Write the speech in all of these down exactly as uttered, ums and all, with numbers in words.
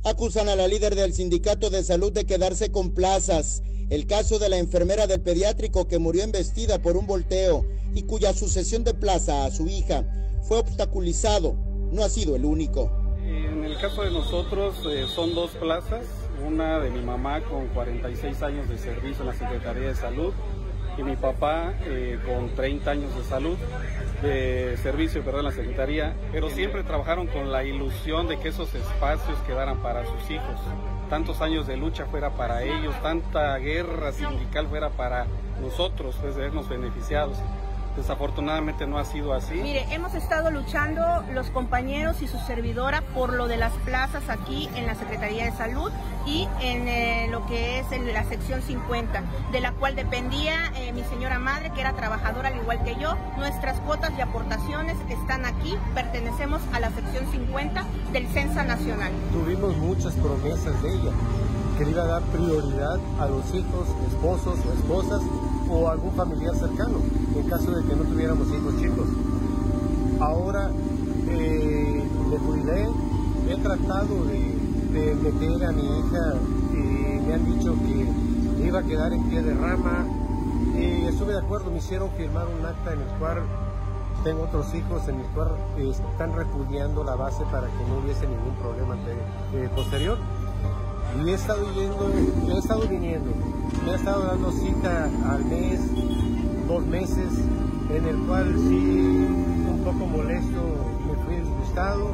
Acusan a la líder del sindicato de salud de quedarse con plazas. El caso de la enfermera del pediátrico que murió embestida por un volteo y cuya sucesión de plaza a su hija fue obstaculizado no ha sido el único. En el caso de nosotros eh, son dos plazas, una de mi mamá con cuarenta y seis años de servicio en la Secretaría de Salud y mi papá eh, con treinta años de salud, de servicio, perdón, en la Secretaría, pero siempre trabajaron con la ilusión de que esos espacios quedaran para sus hijos. Tantos años de lucha fuera para ellos, tanta guerra sindical fuera para nosotros, pues de vernos beneficiados. Desafortunadamente no ha sido así. Mire, hemos estado luchando los compañeros y su servidora por lo de las plazas aquí en la Secretaría de Salud y en eh, lo que es en la sección cincuenta, de la cual dependía eh, mi señora madre, que era trabajadora al igual que yo. Nuestras cuotas y aportaciones están aquí, pertenecemos a la sección cincuenta del Censa Nacional. Tuvimos muchas promesas de ella, que le iba a dar prioridad a los hijos, esposos o esposas o algún familiar cercano, en caso de que no tuviéramos hijos chicos. Ahora eh, me jubilé, he tratado de, de meter a mi hija y me han dicho que iba a quedar en pie de rama. Eh, estuve de acuerdo, me hicieron firmar un acta en el cual tengo otros hijos en el cual eh, están repudiando la base para que no hubiese ningún problema de, eh, posterior. Y he estado yendo, he estado viniendo, me he estado dando cita al mes, dos meses, en el cual sí, un poco molesto, me fui disgustado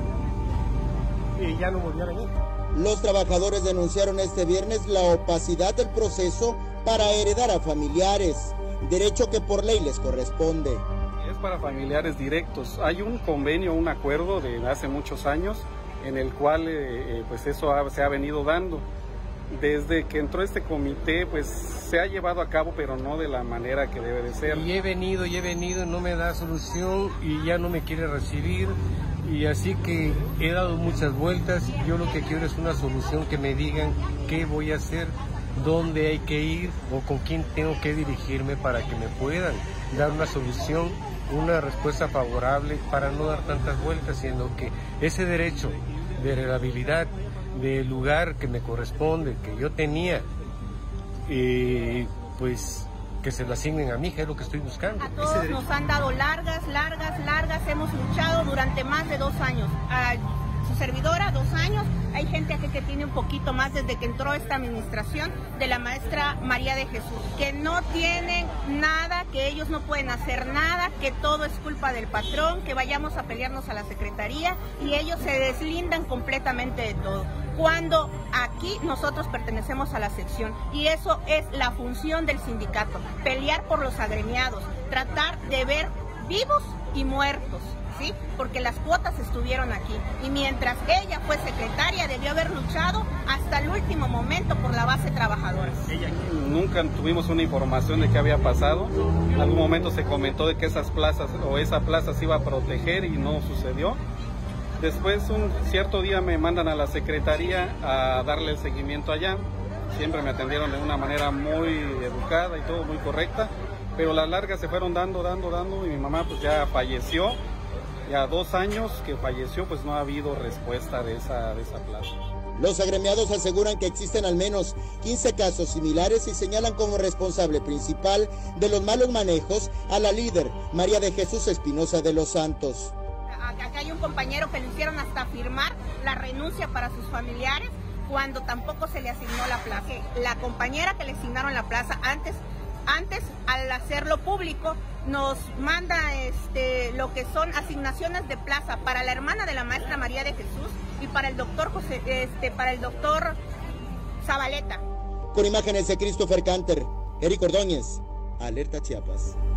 y ya no volví a venir. Los trabajadores denunciaron este viernes la opacidad del proceso para heredar a familiares, derecho que por ley les corresponde. Es para familiares directos. Hay un convenio, un acuerdo de hace muchos años, en el cual eh, pues eso ha, se ha venido dando. Desde que entró este comité, pues se ha llevado a cabo, pero no de la manera que debe de ser. Y he venido, y he venido, no me da solución y ya no me quiere recibir. Y así que he dado muchas vueltas. Yo lo que quiero es una solución, que me digan qué voy a hacer, dónde hay que ir o con quién tengo que dirigirme para que me puedan dar una solución, una respuesta favorable, para no dar tantas vueltas, siendo que ese derecho de heredabilidad del lugar que me corresponde, que yo tenía, eh, pues que se lo asignen a mi hija, es lo que estoy buscando. A todos nos han dado largas, largas, largas, hemos luchado durante más de dos años. A su servidora, dos años. Hay gente aquí que tiene un poquito más desde que entró esta administración de la maestra María de Jesús, que no tienen nada, que ellos no pueden hacer nada, que todo es culpa del patrón, que vayamos a pelearnos a la secretaría y ellos se deslindan completamente de todo. Cuando aquí nosotros pertenecemos a la sección y eso es la función del sindicato, pelear por los agremiados, tratar de ver vivos y muertos, ¿sí? Porque las cuotas estuvieron aquí y mientras ella fue secretaria debió haber luchado hasta el último momento por la base trabajadora. Nunca tuvimos una información de qué había pasado. En algún momento se comentó de que esas plazas o esa plaza se iba a proteger y no sucedió. Después, un cierto día me mandan a la secretaría a darle el seguimiento allá. Siempre me atendieron de una manera muy educada y todo muy correcta, pero las largas se fueron dando, dando, dando y mi mamá pues ya falleció. Ya dos años que falleció, pues no ha habido respuesta de esa, de esa plaza. Los agremiados aseguran que existen al menos quince casos similares y señalan como responsable principal de los malos manejos a la líder María de Jesús Espinosa de los Santos. Acá hay un compañero que le hicieron hasta firmar la renuncia para sus familiares cuando tampoco se le asignó la plaza. La compañera que le asignaron la plaza antes, antes al hacerlo público, nos manda este, lo que son asignaciones de plaza para la hermana de la maestra María de Jesús y para el doctor José, este, para el doctor Zabaleta. Con imágenes de Christopher Canter, Eric Ordóñez, Alerta Chiapas.